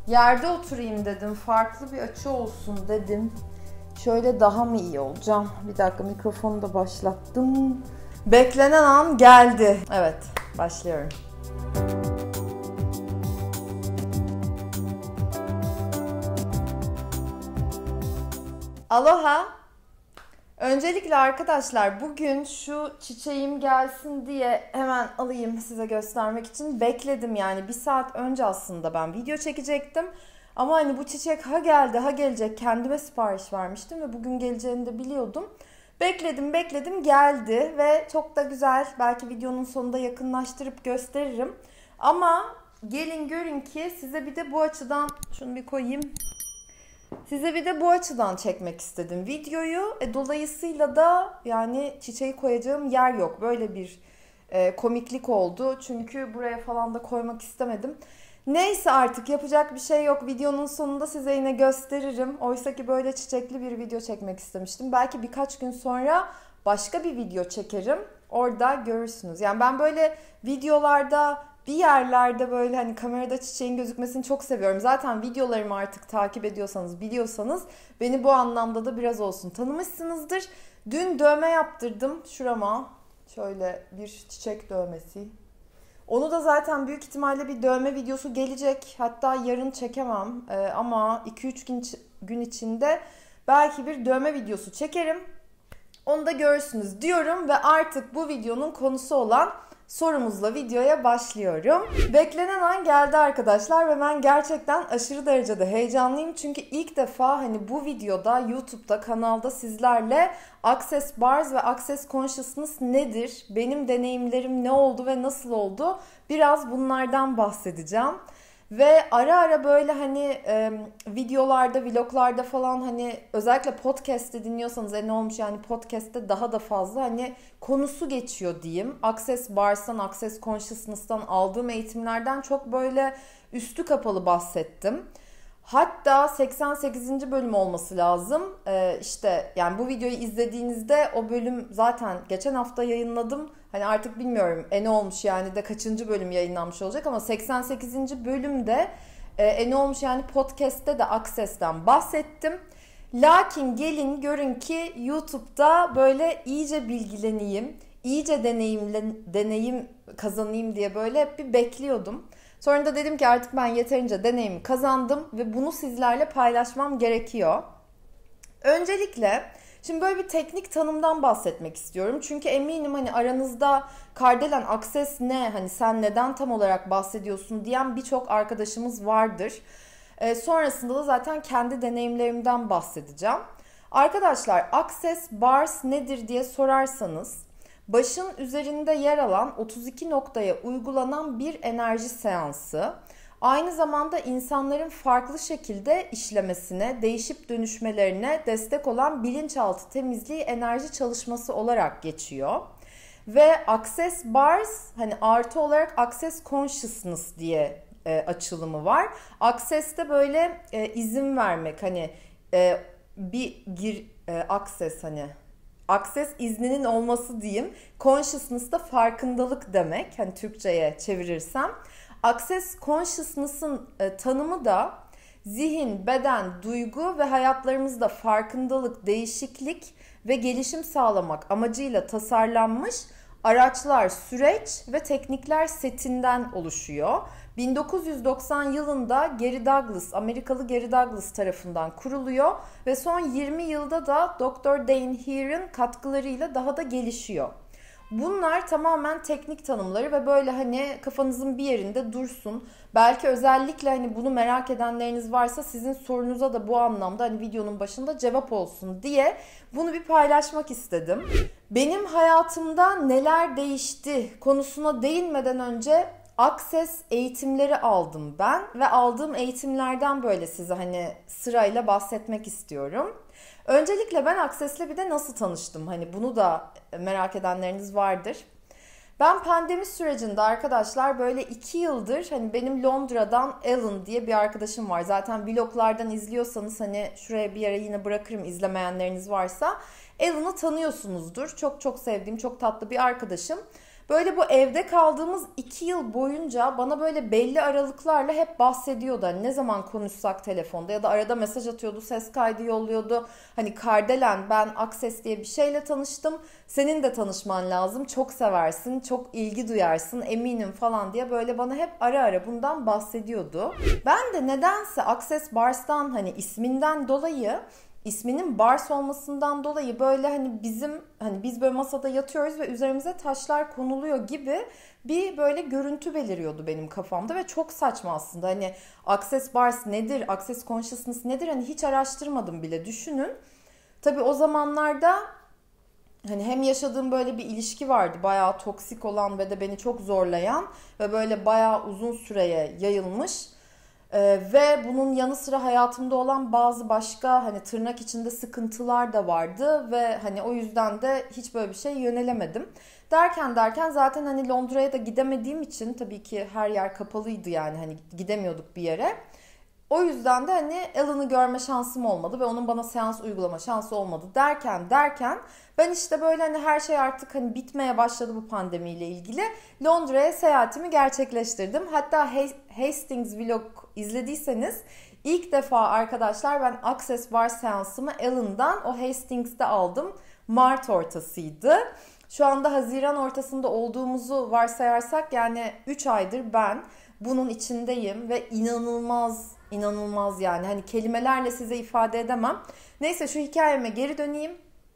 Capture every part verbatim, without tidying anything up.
Yerde oturayım dedim. Farklı bir açı olsun dedim. Şöyle daha mı iyi olacağım? Bir dakika, mikrofonu da başlattım. Beklenen an geldi. Evet, başlıyorum. Aloha. Öncelikle arkadaşlar bugün şu çiçeğim gelsin diye hemen alayım size göstermek için. Bekledim yani bir saat önce aslında ben video çekecektim. Ama hani bu çiçek ha geldi ha gelecek, kendime sipariş vermiştim ve bugün geleceğini de biliyordum. Bekledim bekledim geldi ve çok da güzel, belki videonun sonunda yakınlaştırıp gösteririm. Ama gelin görün ki size bir de bu açıdan, şunu bir koyayım. Size bir de bu açıdan çekmek istedim videoyu. E, dolayısıyla da yani çiçeği koyacağım yer yok. Böyle bir e, komiklik oldu. Çünkü buraya falan da koymak istemedim. Neyse, artık yapacak bir şey yok. Videonun sonunda size yine gösteririm. Oysa ki böyle çiçekli bir video çekmek istemiştim. Belki birkaç gün sonra başka bir video çekerim. Orada görürsünüz. Yani ben böyle videolarda, bir yerlerde böyle hani kamerada çiçeğin gözükmesini çok seviyorum. Zaten videolarımı artık takip ediyorsanız, biliyorsanız beni bu anlamda da biraz olsun tanımışsınızdır. Dün dövme yaptırdım şurama. Şöyle bir çiçek dövmesi. Onu da zaten büyük ihtimalle bir dövme videosu gelecek. Hatta yarın çekemem ee, ama iki üç gün, gün içinde belki bir dövme videosu çekerim. Onu da görürsünüz diyorum ve artık bu videonun konusu olan sorumuzla videoya başlıyorum. Beklenen an geldi arkadaşlar ve ben gerçekten aşırı derecede heyecanlıyım. Çünkü ilk defa hani bu videoda, YouTube'da, kanalda sizlerle Access Bars ve Access Consciousness nedir? Benim deneyimlerim ne oldu ve nasıl oldu? Biraz bunlardan bahsedeceğim. Ve ara ara böyle hani e, videolarda, vloglarda falan, hani özellikle podcast'te dinliyorsanız e ne olmuş yani, podcast'te daha da fazla hani konusu geçiyor diyeyim. Access Bars'tan, Access Consciousness'tan aldığım eğitimlerden çok böyle üstü kapalı bahsettim. Hatta seksen sekizinci bölüm olması lazım. Ee, işte yani bu videoyu izlediğinizde o bölüm zaten geçen hafta yayınladım. Hani artık bilmiyorum e ne olmuş yani de kaçıncı bölüm yayınlanmış olacak ama seksen sekizinci bölümde e, e ne olmuş yani podcast'te de Access'ten bahsettim. Lakin gelin görün ki YouTube'da böyle iyice bilgileneyim, iyice deneyimle, deneyim kazanayım diye böyle hep bir bekliyordum. Sonra da dedim ki artık ben yeterince deneyimi kazandım ve bunu sizlerle paylaşmam gerekiyor. Öncelikle şimdi böyle bir teknik tanımdan bahsetmek istiyorum. Çünkü eminim hani aranızda Kardelen Access ne, hani sen neden tam olarak bahsediyorsun diyen birçok arkadaşımız vardır. Ee, sonrasında da zaten kendi deneyimlerimden bahsedeceğim. Arkadaşlar, Access Bars nedir diye sorarsanız, başın üzerinde yer alan otuz iki noktaya uygulanan bir enerji seansı. Aynı zamanda insanların farklı şekilde işlemesine, değişip dönüşmelerine destek olan bilinçaltı temizliği enerji çalışması olarak geçiyor. Ve Access Bars hani artı olarak Access Consciousness diye e, açılımı var. Access'te böyle e, izin vermek, hani e, bir gir e, access hani Access izninin olması diyeyim. Consciousness da farkındalık demek. Hani Türkçe'ye çevirirsem. Access Consciousness'ın e, tanımı da zihin, beden, duygu ve hayatlarımızda farkındalık, değişiklik ve gelişim sağlamak amacıyla tasarlanmış araçlar, süreç ve teknikler setinden oluşuyor. bin dokuz yüz doksan yılında Gary Douglas, Amerikalı Gary Douglas tarafından kuruluyor ve son yirmi yılda da doktor Dain Heer'in katkılarıyla daha da gelişiyor. Bunlar tamamen teknik tanımları ve böyle hani kafanızın bir yerinde dursun. Belki özellikle hani bunu merak edenleriniz varsa sizin sorunuza da bu anlamda hani videonun başında cevap olsun diye bunu bir paylaşmak istedim. Benim hayatımda neler değişti konusuna değinmeden önce Access eğitimleri aldım ben ve aldığım eğitimlerden böyle size hani sırayla bahsetmek istiyorum. Öncelikle ben Access'le bir de nasıl tanıştım? Hani bunu da merak edenleriniz vardır. Ben pandemi sürecinde arkadaşlar böyle iki yıldır hani benim Londra'dan Alan diye bir arkadaşım var. Zaten vloglardan izliyorsanız hani şuraya bir yere yine bırakırım izlemeyenleriniz varsa. Alan'ı tanıyorsunuzdur. Çok çok sevdiğim, çok tatlı bir arkadaşım. Böyle bu evde kaldığımız iki yıl boyunca bana böyle belli aralıklarla hep bahsediyordu. Hani ne zaman konuşsak telefonda ya da arada mesaj atıyordu, ses kaydı yolluyordu. Hani Kardelen, ben Access diye bir şeyle tanıştım. Senin de tanışman lazım. Çok seversin, çok ilgi duyarsın eminim falan diye böyle bana hep ara ara bundan bahsediyordu. Ben de nedense Access Bars'tan, hani isminden dolayı, isminin Bars olmasından dolayı böyle hani bizim hani biz böyle masada yatıyoruz ve üzerimize taşlar konuluyor gibi bir böyle görüntü beliriyordu benim kafamda ve çok saçma aslında. Hani Access Bars nedir? Access Consciousness nedir? Hani hiç araştırmadım bile, düşünün. Tabii o zamanlarda hani hem yaşadığım böyle bir ilişki vardı, bayağı toksik olan ve de beni çok zorlayan ve böyle bayağı uzun süreye yayılmış. Ee, ve bunun yanı sıra hayatımda olan bazı başka hani tırnak içinde sıkıntılar da vardı ve hani o yüzden de hiç böyle bir şey yönelemedim. Derken derken zaten hani Londra'ya da gidemediğim için, tabii ki her yer kapalıydı yani, hani gidemiyorduk bir yere. O yüzden de hani Alan'ı görme şansım olmadı ve onun bana seans uygulama şansı olmadı derken derken ben işte böyle hani her şey artık hani bitmeye başladı bu pandemiyle ilgili. Londra'ya seyahatimi gerçekleştirdim. Hatta Hastings vlog izlediyseniz ilk defa arkadaşlar ben Access Bar seansımı Alan'dan o Hastings'te aldım. Mart ortasıydı. Şu anda Haziran ortasında olduğumuzu varsayarsak yani üç aydır ben bunun içindeyim ve inanılmaz inanılmaz yani hani kelimelerle size ifade edemem. Neyse, şu hikayeme geri döneyim.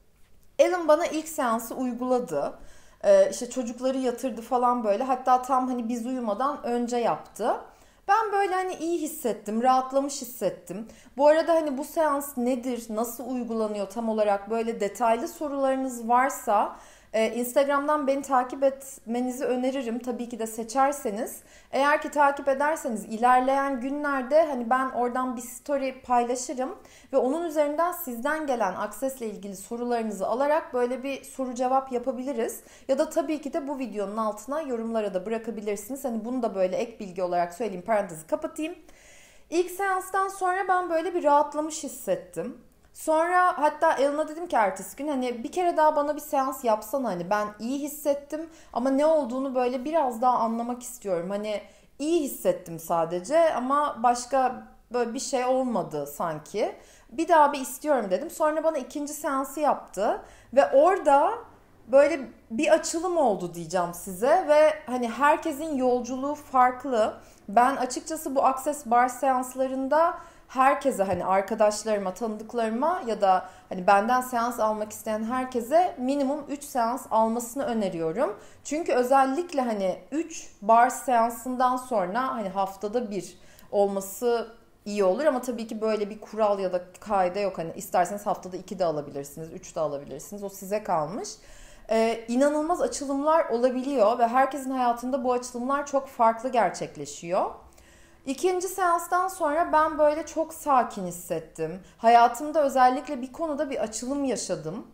Alan bana ilk seansı uyguladı. Ee, işte çocukları yatırdı falan böyle. Hatta tam hani biz uyumadan önce yaptı. Ben böyle hani iyi hissettim, rahatlamış hissettim. Bu arada hani bu seans nedir, nasıl uygulanıyor tam olarak, böyle detaylı sorularınız varsa Instagram'dan beni takip etmenizi öneririm. Tabii ki de seçerseniz. Eğer ki takip ederseniz ilerleyen günlerde hani ben oradan bir story paylaşırım ve onun üzerinden sizden gelen Access'le ilgili sorularınızı alarak böyle bir soru cevap yapabiliriz. Ya da tabii ki de bu videonun altına yorumlara da bırakabilirsiniz. Hani bunu da böyle ek bilgi olarak söyleyeyim, parantezi kapatayım. İlk seanstan sonra ben böyle bir rahatlamış hissettim. Sonra hatta Alan'a dedim ki ertesi gün hani bir kere daha bana bir seans yapsana, hani ben iyi hissettim ama ne olduğunu böyle biraz daha anlamak istiyorum. Hani iyi hissettim sadece ama başka böyle bir şey olmadı sanki. Bir daha bir istiyorum dedim. Sonra bana ikinci seansı yaptı ve orada böyle bir açılım oldu diyeceğim size ve hani herkesin yolculuğu farklı. Ben açıkçası bu Access Bar seanslarında herkese, hani arkadaşlarıma, tanıdıklarıma ya da hani benden seans almak isteyen herkese minimum üç seans almasını öneriyorum. Çünkü özellikle hani üç bar seansından sonra hani haftada bir olması iyi olur ama tabii ki böyle bir kural ya da kaide yok. Hani isterseniz haftada iki de alabilirsiniz, üç de alabilirsiniz. O size kalmış. Ee, inanılmaz açılımlar olabiliyor ve herkesin hayatında bu açılımlar çok farklı gerçekleşiyor. İkinci seanstan sonra ben böyle çok sakin hissettim. Hayatımda özellikle bir konuda bir açılım yaşadım.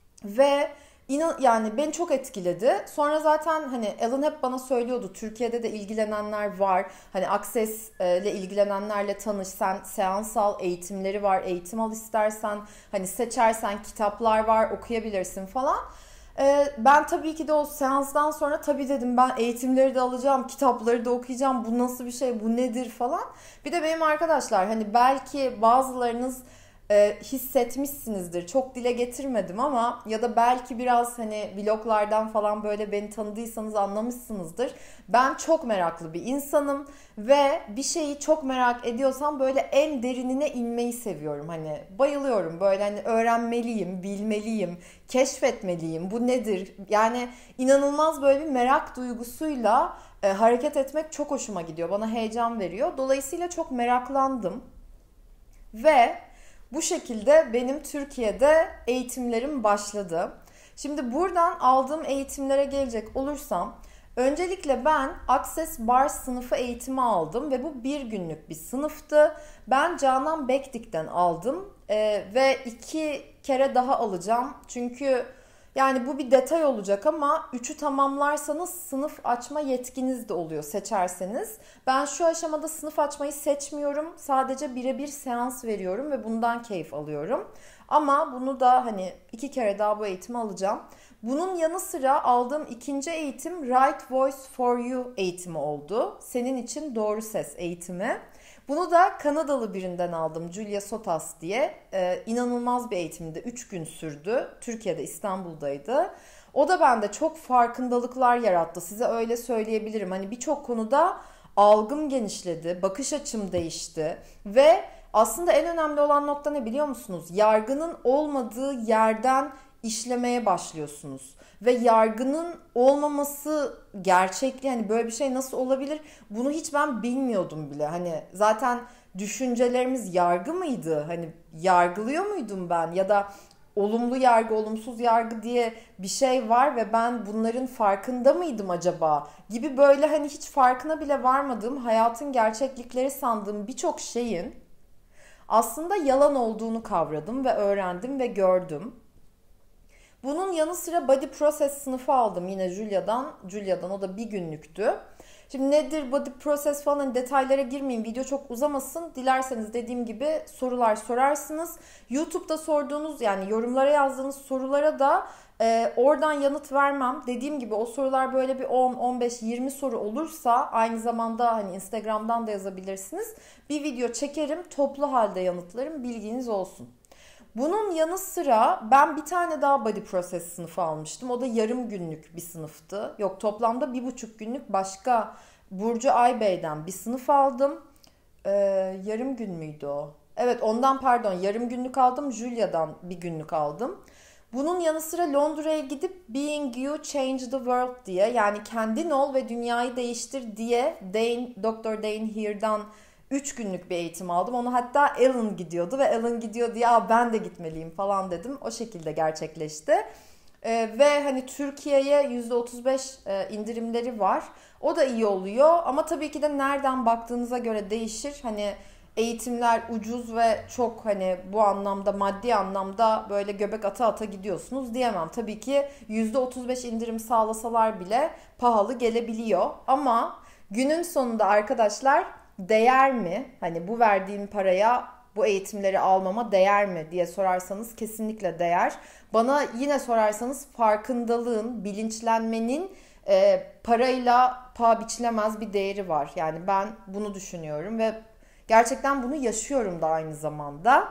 Ve inan yani beni çok etkiledi. Sonra zaten hani Alan hep bana söylüyordu, Türkiye'de de ilgilenenler var. Hani Access ile ilgilenenlerle tanış, sen seans al, eğitimleri var, eğitim al istersen. Hani seçersen kitaplar var, okuyabilirsin falan. Ben tabii ki de o seanstan sonra tabii dedim ben eğitimleri de alacağım, kitapları da okuyacağım, bu nasıl bir şey, bu nedir falan. Bir de benim arkadaşlar hani belki bazılarınız e, hissetmişsinizdir, çok dile getirmedim ama ya da belki biraz hani vloglardan falan böyle beni tanıdıysanız anlamışsınızdır. Ben çok meraklı bir insanım ve bir şeyi çok merak ediyorsam böyle en derinine inmeyi seviyorum. Hani bayılıyorum böyle, hani öğrenmeliyim, bilmeliyim, keşfetmeliyim, bu nedir? Yani inanılmaz böyle bir merak duygusuyla e, hareket etmek çok hoşuma gidiyor, bana heyecan veriyor. Dolayısıyla çok meraklandım ve bu şekilde benim Türkiye'de eğitimlerim başladı. Şimdi buradan aldığım eğitimlere gelecek olursam, öncelikle ben Access Bar sınıfı eğitimi aldım ve bu bir günlük bir sınıftı. Ben Canan Bekdik'ten aldım ee, ve iki kere daha alacağım. Çünkü yani bu bir detay olacak ama üçü tamamlarsanız sınıf açma yetkiniz de oluyor seçerseniz. Ben şu aşamada sınıf açmayı seçmiyorum. Sadece birebir seans veriyorum ve bundan keyif alıyorum. Ama bunu da hani iki kere daha bu eğitimi alacağım. Bunun yanı sıra aldığım ikinci eğitim Right Voice for You eğitimi oldu. Senin için doğru ses eğitimi. Bunu da Kanadalı birinden aldım, Julia Sotas diye. Ee, inanılmaz bir eğitimdi. üç gün sürdü. Türkiye'de, İstanbul'daydı. O da bende çok farkındalıklar yarattı. Size öyle söyleyebilirim. Hani birçok konuda algım genişledi, bakış açım değişti ve aslında en önemli olan nokta ne biliyor musunuz? Yargının olmadığı yerden işlemeye başlıyorsunuz. Ve yargının olmaması gerçekliği, hani böyle bir şey nasıl olabilir? Bunu hiç ben bilmiyordum bile. Hani zaten düşüncelerimiz yargı mıydı? Hani yargılıyor muydum ben? Ya da olumlu yargı, olumsuz yargı diye bir şey var ve ben bunların farkında mıydım acaba? Gibi böyle hani hiç farkına bile varmadığım, hayatın gerçeklikleri sandığım birçok şeyin aslında yalan olduğunu kavradım ve öğrendim ve gördüm. Bunun yanı sıra Body Process sınıfı aldım yine Julia'dan. Julia'dan o da bir günlüktü. Şimdi nedir Body Process falan, hani detaylara girmeyeyim, video çok uzamasın. Dilerseniz dediğim gibi sorular sorarsınız. YouTube'da sorduğunuz, yani yorumlara yazdığınız sorulara da e, oradan yanıt vermem. Dediğim gibi o sorular böyle bir on, on beş, yirmi soru olursa aynı zamanda hani Instagram'dan da yazabilirsiniz. Bir video çekerim, toplu halde yanıtlarım, bilginiz olsun. Bunun yanı sıra ben bir tane daha Body Process sınıfı almıştım. O da yarım günlük bir sınıftı. Yok, toplamda bir buçuk günlük başka Burcu Aybey'den bir sınıf aldım. Ee, yarım gün müydü o? Evet, ondan pardon, yarım günlük aldım. Julia'dan bir günlük aldım. Bunun yanı sıra Londra'ya gidip Being You Change the World diye, yani kendin ol ve dünyayı değiştir diye Dane, doktor Dane Heer'dan üç günlük bir eğitim aldım. Onu hatta Alan gidiyordu ve Alan gidiyor diye ben de gitmeliyim falan dedim. O şekilde gerçekleşti. Ee, ve hani Türkiye'ye yüzde otuz beş e, indirimleri var. O da iyi oluyor ama tabii ki de nereden baktığınıza göre değişir. Hani eğitimler ucuz ve çok hani bu anlamda, maddi anlamda böyle göbek ata ata gidiyorsunuz diyemem. Tabii ki yüzde otuz beş indirim sağlasalar bile pahalı gelebiliyor. Ama günün sonunda arkadaşlar, değer mi? Hani bu verdiğim paraya bu eğitimleri almama değer mi diye sorarsanız kesinlikle değer. Bana yine sorarsanız farkındalığın, bilinçlenmenin e, parayla paha biçilemez bir değeri var. Yani ben bunu düşünüyorum ve gerçekten bunu yaşıyorum da aynı zamanda.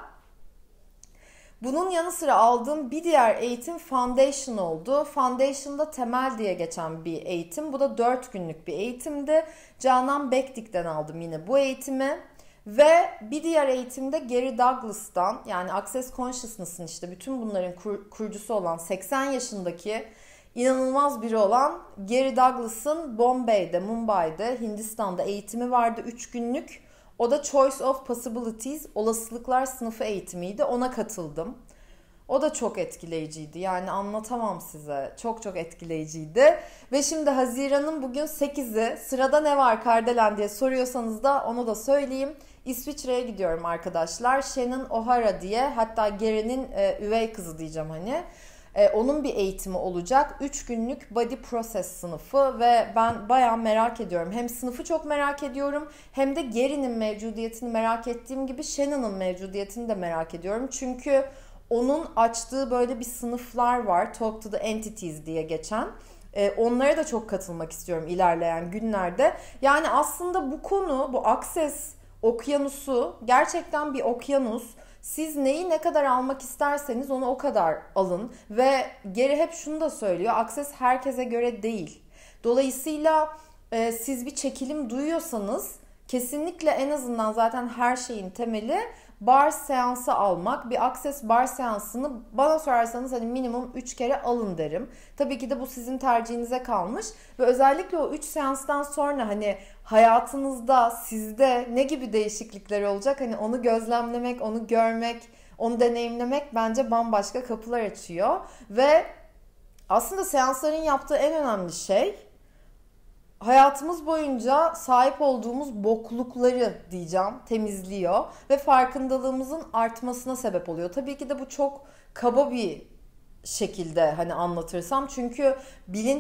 Bunun yanı sıra aldığım bir diğer eğitim Foundation oldu. Foundation'da temel diye geçen bir eğitim. Bu da dört günlük bir eğitimdi. Canan Bekdik'ten aldım yine bu eğitimi. Ve bir diğer eğitimde Gary Douglas'tan, yani Access Consciousness'ın işte bütün bunların kur, kurucusu olan seksen yaşındaki inanılmaz biri olan Gary Douglas'ın Bombay'de, Mumbai'de, Hindistan'da eğitimi vardı üç günlük. O da Choice of Possibilities, olasılıklar sınıfı eğitimiydi. Ona katıldım. O da çok etkileyiciydi. Yani anlatamam size. Çok çok etkileyiciydi. Ve şimdi Haziran'ın bugün sekizi. Sırada ne var Kardelen diye soruyorsanız da onu da söyleyeyim. İsviçre'ye gidiyorum arkadaşlar. Shannon O'Hara diye, hatta Gary'nin e, üvey kızı diyeceğim hani. Ee, onun bir eğitimi olacak. üç günlük Body Process sınıfı ve ben bayağı merak ediyorum. Hem sınıfı çok merak ediyorum hem de Gary'nin mevcudiyetini merak ettiğim gibi Shannon'ın mevcudiyetini de merak ediyorum. Çünkü onun açtığı böyle bir sınıflar var. Talk to the Entities diye geçen. Ee, onlara da çok katılmak istiyorum ilerleyen günlerde. Yani aslında bu konu, bu Access okyanusu gerçekten bir okyanus. Siz neyi ne kadar almak isterseniz onu o kadar alın. Ve Gary hep şunu da söylüyor. Access herkese göre değil. Dolayısıyla e, siz bir çekilim duyuyorsanız kesinlikle, en azından zaten her şeyin temeli bar seansı almak. Bir Access bar seansını bana sorarsanız hani minimum üç kere alın derim. Tabii ki de bu sizin tercihinize kalmış. Ve özellikle o üç seanstan sonra hani hayatınızda, sizde ne gibi değişiklikler olacak? Hani onu gözlemlemek, onu görmek, onu deneyimlemek bence bambaşka kapılar açıyor. Ve aslında seansların yaptığı en önemli şey, hayatımız boyunca sahip olduğumuz boklukları diyeceğim, temizliyor ve farkındalığımızın artmasına sebep oluyor. Tabii ki de bu çok kaba bir şekilde hani anlatırsam, çünkü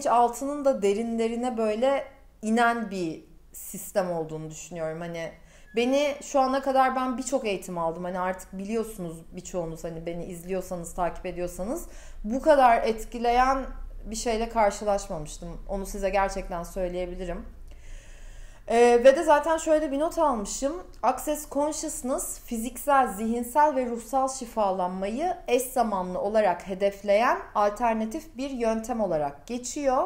bilinçaltının da derinlerine böyle inen bir sistem olduğunu düşünüyorum. Hani Beni şu ana kadar ben birçok eğitim aldım. Hani artık biliyorsunuz birçoğunuz, hani beni izliyorsanız, takip ediyorsanız, bu kadar etkileyen bir şeyle karşılaşmamıştım. Onu size gerçekten söyleyebilirim. Ee, ve de zaten şöyle bir not almışım. Access Consciousness, fiziksel, zihinsel ve ruhsal şifalanmayı eş zamanlı olarak hedefleyen alternatif bir yöntem olarak geçiyor.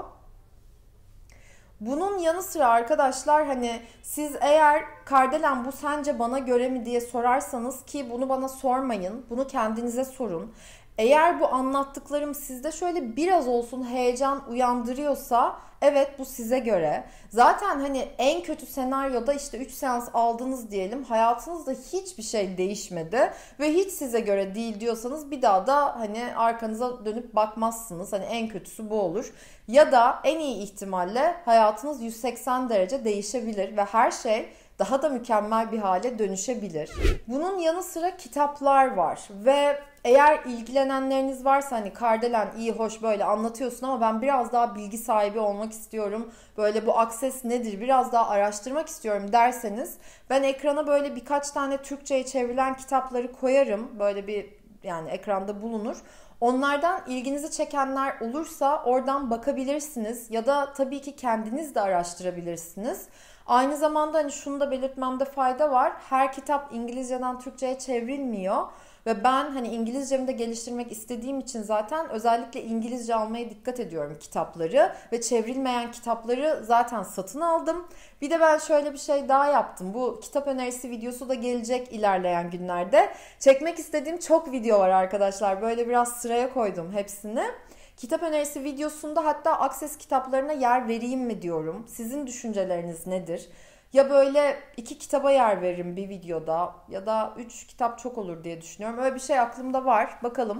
Bunun yanı sıra arkadaşlar, hani siz eğer Kardelen bu sence bana göre mi diye sorarsanız, ki bunu bana sormayın, bunu kendinize sorun. Eğer bu anlattıklarım sizde şöyle biraz olsun heyecan uyandırıyorsa, evet bu size göre. Zaten hani en kötü senaryoda işte üç seans aldınız diyelim, hayatınızda hiçbir şey değişmedi ve hiç size göre değil diyorsanız bir daha da hani arkanıza dönüp bakmazsınız. Hani en kötüsü bu olur. Ya da en iyi ihtimalle hayatınız yüz seksen derece değişebilir ve her şey daha da mükemmel bir hale dönüşebilir. Bunun yanı sıra kitaplar var ve eğer ilgilenenleriniz varsa, hani Kardelen iyi hoş böyle anlatıyorsun ama ben biraz daha bilgi sahibi olmak istiyorum, böyle bu Access nedir biraz daha araştırmak istiyorum derseniz, ben ekrana böyle birkaç tane Türkçe'ye çevrilen kitapları koyarım. Böyle bir, yani ekranda bulunur. Onlardan ilginizi çekenler olursa oradan bakabilirsiniz ya da tabii ki kendiniz de araştırabilirsiniz. Aynı zamanda hani şunu da belirtmemde fayda var. Her kitap İngilizceden Türkçe'ye çevrilmiyor. Ve ben hani İngilizcemi de geliştirmek istediğim için zaten özellikle İngilizce almaya dikkat ediyorum kitapları. Ve çevrilmeyen kitapları zaten satın aldım. Bir de ben şöyle bir şey daha yaptım. Bu kitap önerisi videosu da gelecek ilerleyen günlerde. Çekmek istediğim çok video var arkadaşlar. Böyle biraz sıraya koydum hepsini. Kitap önerisi videosunda hatta Access kitaplarına yer vereyim mi diyorum. Sizin düşünceleriniz nedir? Ya böyle iki kitaba yer veririm bir videoda ya da üç kitap çok olur diye düşünüyorum. Öyle bir şey aklımda var. Bakalım.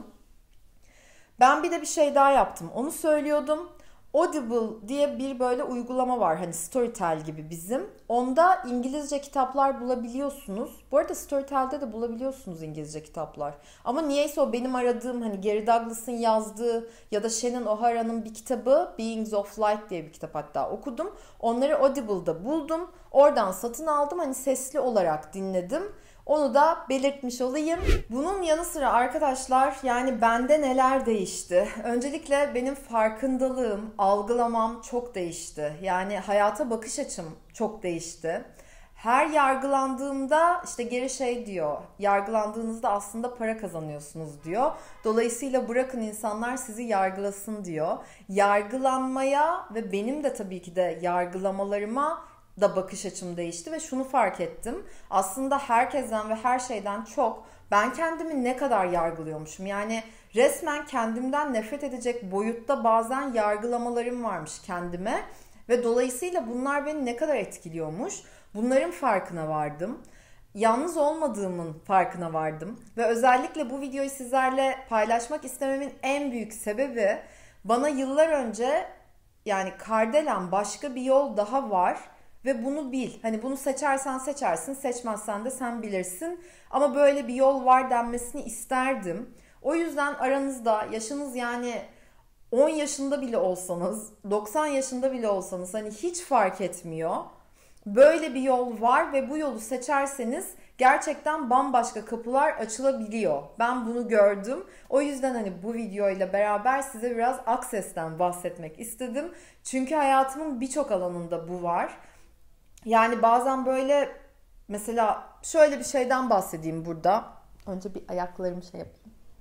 Ben bir de bir şey daha yaptım. Onu söylüyordum. Audible diye bir böyle uygulama var. Hani Storytel gibi bizim. Onda İngilizce kitaplar bulabiliyorsunuz. Bu arada Storytel'de de bulabiliyorsunuz İngilizce kitaplar. Ama niyeyse o benim aradığım, hani Gary Douglas'ın yazdığı ya da Shannon O'Hara'nın bir kitabı, Beings of Light diye bir kitap hatta okudum. Onları Audible'da buldum. Oradan satın aldım. Hani sesli olarak dinledim. Onu da belirtmiş olayım. Bunun yanı sıra arkadaşlar, yani bende neler değişti? Öncelikle benim farkındalığım, algılamam çok değişti. Yani hayata bakış açım çok değişti. Her yargılandığımda işte geri şey diyor, yargılandığınızda aslında para kazanıyorsunuz diyor. Dolayısıyla bırakın insanlar sizi yargılasın diyor. Yargılanmaya ve benim de tabii ki de yargılamalarıma da bakış açım değişti ve şunu fark ettim. Aslında herkesten ve her şeyden çok ben kendimi ne kadar yargılıyormuşum. Yani resmen kendimden nefret edecek boyutta bazen yargılamalarım varmış kendime ve dolayısıyla bunlar beni ne kadar etkiliyormuş. Bunların farkına vardım. Yalnız olmadığımın farkına vardım ve özellikle bu videoyu sizlerle paylaşmak istememin en büyük sebebi, bana yıllar önce yani Kardelen başka bir yol daha var ve bunu bil. Hani bunu seçersen seçersin, seçmezsen de sen bilirsin. Ama böyle bir yol var denmesini isterdim. O yüzden aranızda yaşınız yani on yaşında bile olsanız, doksan yaşında bile olsanız hani hiç fark etmiyor. Böyle bir yol var ve bu yolu seçerseniz gerçekten bambaşka kapılar açılabiliyor. Ben bunu gördüm. O yüzden hani bu videoyla beraber size biraz Access'ten bahsetmek istedim. Çünkü hayatımın birçok alanında bu var. Yani bazen böyle, mesela şöyle bir şeyden bahsedeyim burada. Önce bir ayaklarımı şey yapayım.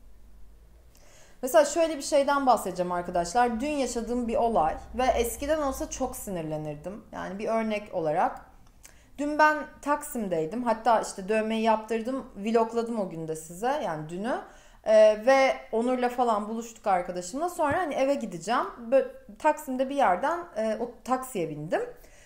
Mesela şöyle bir şeyden bahsedeceğim arkadaşlar. Dün yaşadığım bir olay ve eskiden olsa çok sinirlenirdim. Yani bir örnek olarak. Dün ben Taksim'deydim. Hatta işte dövmeyi yaptırdım. Vlogladım o günde size. Yani dünü. Ee, ve Onur'la falan buluştuk arkadaşımla. Sonra hani eve gideceğim. Böyle, Taksim'de bir yerden e, o taksiye bindim.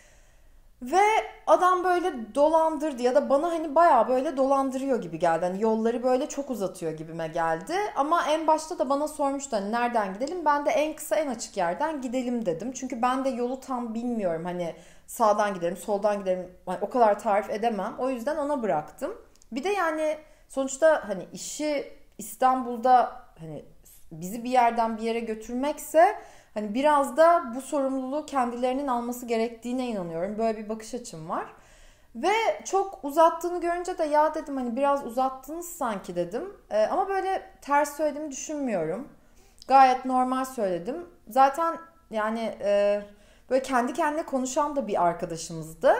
Ve adam böyle dolandırdı ya da bana hani bayağı böyle dolandırıyor gibi geldi. Hani yolları böyle çok uzatıyor gibime geldi. Ama en başta da bana sormuştu hani nereden gidelim? Ben de en kısa en açık yerden gidelim dedim. Çünkü ben de yolu tam bilmiyorum. Hani sağdan gidelim, soldan gidelim. Yani o kadar tarif edemem. O yüzden ona bıraktım. Bir de yani sonuçta hani işi İstanbul'da hani bizi bir yerden bir yere götürmekse hani biraz da bu sorumluluğu kendilerinin alması gerektiğine inanıyorum. Böyle bir bakış açım var. Ve çok uzattığını görünce de ya dedim hani biraz uzattınız sanki dedim. Ee, ama böyle ters söylediğimi düşünmüyorum. Gayet normal söyledim. Zaten yani e, böyle kendi kendine konuşan da bir arkadaşımızdı.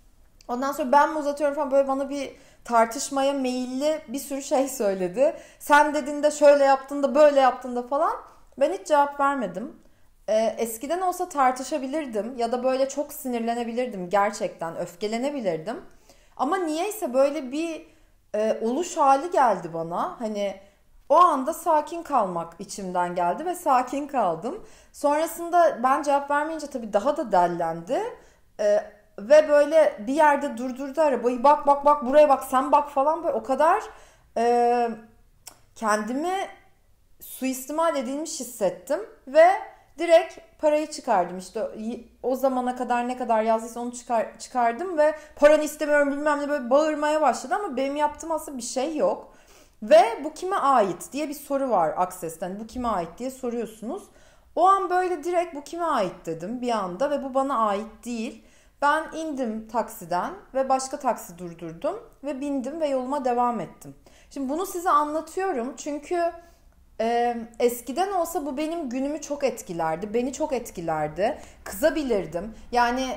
Ondan sonra ben mi uzatıyorum falan böyle bana bir tartışmaya meyilli bir sürü şey söyledi. Sen dediğinde şöyle yaptın da böyle yaptın da falan. Ben hiç cevap vermedim. Ee, eskiden olsa tartışabilirdim ya da böyle çok sinirlenebilirdim, gerçekten öfkelenebilirdim. Ama niyeyse böyle bir e, oluş hali geldi bana. Hani o anda sakin kalmak içimden geldi ve sakin kaldım. Sonrasında ben cevap vermeyince tabii daha da dellendi. Ee, ve böyle bir yerde durdurdu arabayı. Bak bak bak buraya bak, sen bak falan, böyle o kadar e, kendimi suistimal edilmiş hissettim ve direkt parayı çıkardım. İşte o zamana kadar ne kadar yazdıysa onu çıkar, çıkardım ve paranı istemiyorum bilmem ne böyle bağırmaya başladı ama benim yaptığım aslında bir şey yok. Ve bu kime ait diye bir soru var Access'ten. Hani bu kime ait diye soruyorsunuz. O an böyle direkt bu kime ait dedim bir anda ve bu bana ait değil. Ben indim taksiden ve başka taksi durdurdum ve bindim ve yoluma devam ettim. Şimdi bunu size anlatıyorum çünkü e, eskiden olsa bu benim günümü çok etkilerdi, beni çok etkilerdi, kızabilirdim. Yani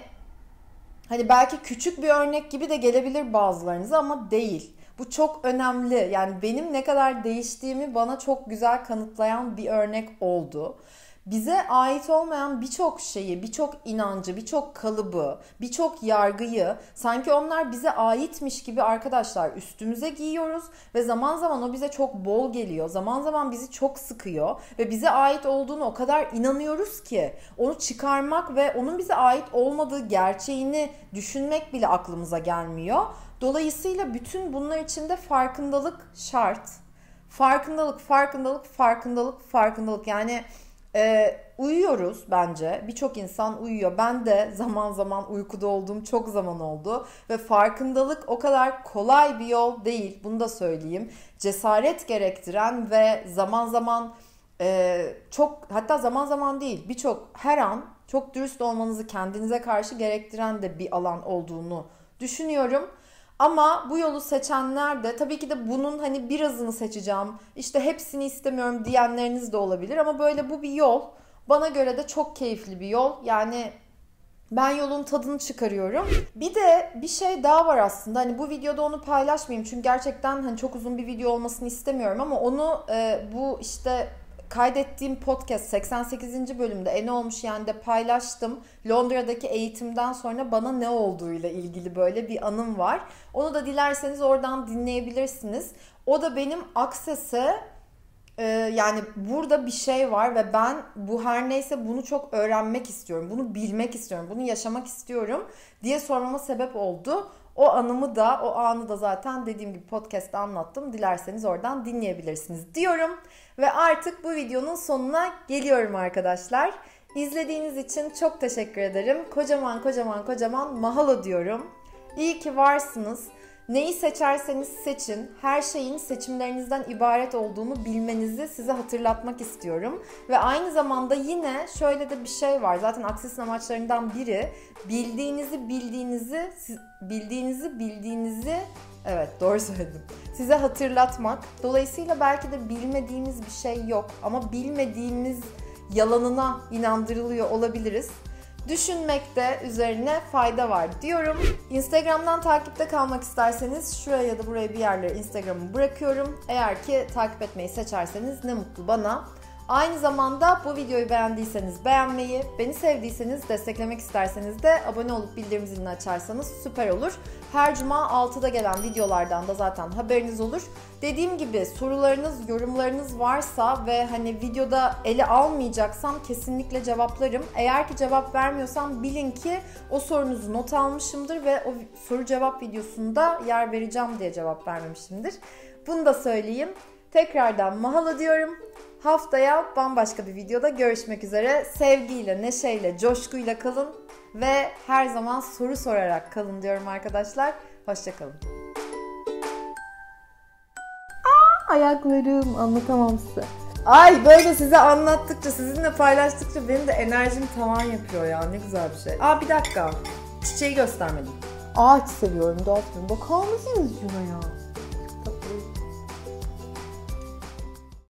hani belki küçük bir örnek gibi de gelebilir bazılarınıza ama değil. Bu çok önemli. Yani benim ne kadar değiştiğimi bana çok güzel kanıtlayan bir örnek oldu. Bize ait olmayan birçok şeyi, birçok inancı, birçok kalıbı, birçok yargıyı sanki onlar bize aitmiş gibi arkadaşlar üstümüze giyiyoruz ve zaman zaman o bize çok bol geliyor. Zaman zaman bizi çok sıkıyor ve bize ait olduğunu o kadar inanıyoruz ki onu çıkarmak ve onun bize ait olmadığı gerçeğini düşünmek bile aklımıza gelmiyor. Dolayısıyla bütün bunlar için de farkındalık şart. Farkındalık, farkındalık, farkındalık, farkındalık. Yani e, uyuyoruz bence. Birçok insan uyuyor. Ben de zaman zaman uykuda olduğum çok zaman oldu. Ve farkındalık o kadar kolay bir yol değil. Bunu da söyleyeyim. Cesaret gerektiren ve zaman zaman e, çok, hatta zaman zaman değil, birçok her an çok dürüst olmanızı kendinize karşı gerektiren de bir alan olduğunu düşünüyorum. Ama bu yolu seçenler de tabii ki de bunun hani birazını seçeceğim, işte hepsini istemiyorum diyenleriniz de olabilir. Ama böyle bu bir yol. Bana göre de çok keyifli bir yol. Yani ben yolun tadını çıkarıyorum. Bir de bir şey daha var aslında. Hani bu videoda onu paylaşmayayım. Çünkü gerçekten hani çok uzun bir video olmasını istemiyorum. Ama onu e, bu işte kaydettiğim podcast seksen sekizinci bölümde E Ne Olmuş Yani de paylaştım. Londra'daki eğitimden sonra bana ne olduğuyla ilgili böyle bir anım var. Onu da dilerseniz oradan dinleyebilirsiniz. O da benim Access'e e, yani burada bir şey var ve ben bu her neyse bunu çok öğrenmek istiyorum. Bunu bilmek istiyorum. Bunu yaşamak istiyorum diye sormama sebep oldu. O anımı da, o anı da zaten dediğim gibi podcast'ta anlattım. Dilerseniz oradan dinleyebilirsiniz diyorum. Ve artık bu videonun sonuna geliyorum arkadaşlar. İzlediğiniz için çok teşekkür ederim. Kocaman kocaman kocaman mahalo diyorum. İyi ki varsınız. Neyi seçerseniz seçin, her şeyin seçimlerinizden ibaret olduğunu bilmenizi size hatırlatmak istiyorum. Ve aynı zamanda yine şöyle de bir şey var. Zaten Access'in amaçlarından biri bildiğinizi bildiğinizi, bildiğinizi bildiğinizi, evet doğru söyledim, size hatırlatmak. Dolayısıyla belki de bilmediğimiz bir şey yok ama bilmediğimiz yalanına inandırılıyor olabiliriz. Düşünmekte üzerine fayda var diyorum. Instagram'dan takipte kalmak isterseniz şuraya ya da buraya bir yerlere Instagram'ı bırakıyorum. Eğer ki takip etmeyi seçerseniz ne mutlu bana. Aynı zamanda bu videoyu beğendiyseniz beğenmeyi, beni sevdiyseniz, desteklemek isterseniz de abone olup bildirim zilini açarsanız süper olur. Her cuma altıda gelen videolardan da zaten haberiniz olur. Dediğim gibi sorularınız, yorumlarınız varsa ve hani videoda ele almayacaksam kesinlikle cevaplarım. Eğer ki cevap vermiyorsam bilin ki o sorunuzu not almışımdır ve o soru cevap videosunda yer vereceğim diye cevap vermemişimdir. Bunu da söyleyeyim. Tekrardan mahalo diyorum. Haftaya bambaşka bir videoda görüşmek üzere. Sevgiyle, neşeyle, coşkuyla kalın ve her zaman soru sorarak kalın diyorum arkadaşlar. Hoşça kalın. Aa, ayaklarım, anlatamam size. Ay böyle size anlattıkça, sizinle paylaştıkça benim de enerjim tavan yapıyor ya. Ne güzel bir şey. Aa bir dakika. Çiçeği göstermedim. Ağaç seviyorum, doğa seviyorum. Bakar mısınız şuna ya?